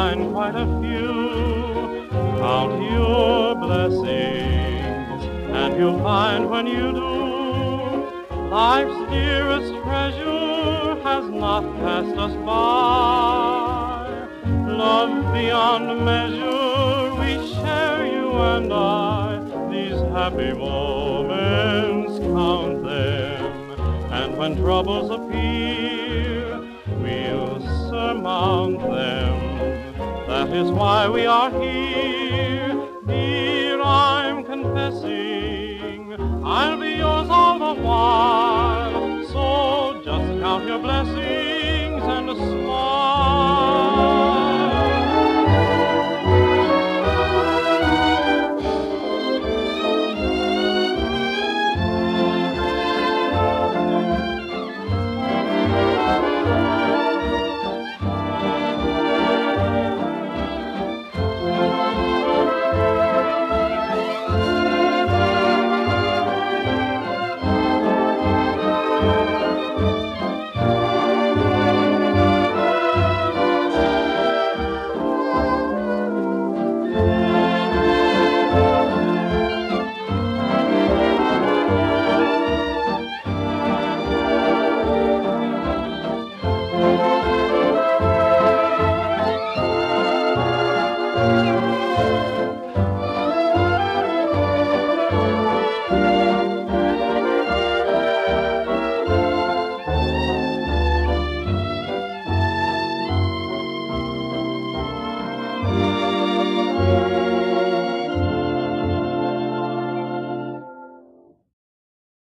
find quite a few. Count your blessings, and you'll find when you do, life's dearest treasure has not passed us by. Love beyond measure, we share, you and I. These happy moments, count them, and when troubles appear, we'll surmount them. That is why we are here. Dear, I'm confessing, I'll be yours all the while. So just count your blessings and smile.